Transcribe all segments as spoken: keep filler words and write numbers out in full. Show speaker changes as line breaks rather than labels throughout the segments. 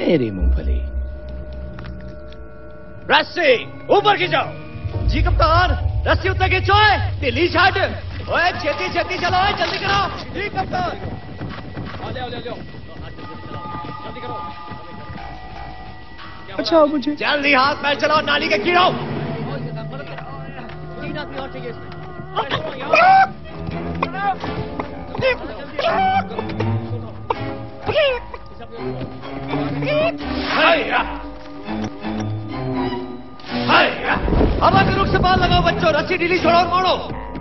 तेरी मूंगफली। रस्सी ऊपर खींचो।
जी कप्तान, रस्सी उतर खींचो है। दिल्ली छाट। ओए छेती छेती चलो है, जल्दी करो। जी कप्तान। ले आओ ले आओ, जल्दी करो।
अच्छा मुझे
जल्दी हाथ पैर चलाओ, नाली के कीड़ो। तीन आदमी और चाहिए इसमें। हवा के रुख से बाल लगाओ बच्चों, रस्सी ढीली छोड़ो और मोड़ो।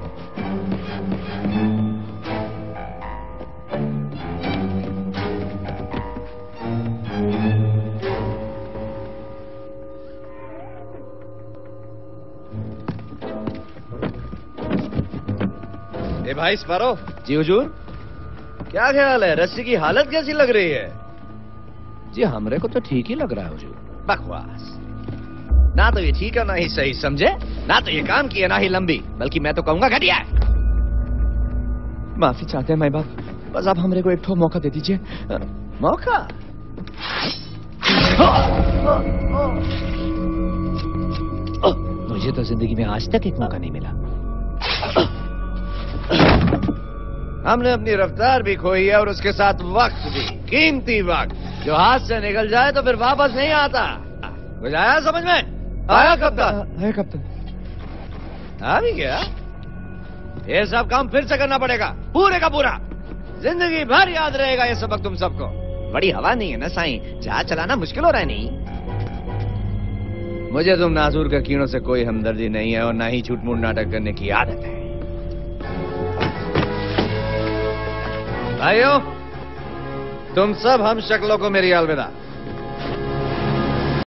ए भाई स्पारो।
जी हुजूर।
क्या ख्याल है, रस्सी की हालत कैसी लग रही है?
जी हमरे को तो ठीक ही लग रहा है हुजूर।
बकवास। ना तो ये ठीक है ना ही सही, समझे? ना तो ये काम की है ना ही लंबी, बल्कि मैं तो कहूंगा घटिया है।
माफी चाहते हैं मैं बाप, बस आप हमरे को एक ठो मौका दे दीजिए।
मौका?
मुझे तो जिंदगी में आज तक एक मौका नहीं मिला।
हमने अपनी रफ्तार भी खोई है और उसके साथ वक्त भी, कीमती वक्त जो हाथ से निकल जाए तो फिर वापस नहीं आता। कुछ आया समझ में? आया कप्तान?
आया कप्तान।
आ भी गया? ये सब काम फिर से करना पड़ेगा, पूरे का पूरा। जिंदगी भर याद रहेगा ये सबक तुम सबको। बड़ी हवा नहीं है ना साईं, जहाज चलाना मुश्किल हो रहा है। नहीं, मुझे तुम नासूर का कीड़ों से कोई हमदर्दी नहीं है और ना ही झूठ मूठ नाटक करने की आदत है। भाइयों, तुम सब हम शक्लों को मेरी अलविदा।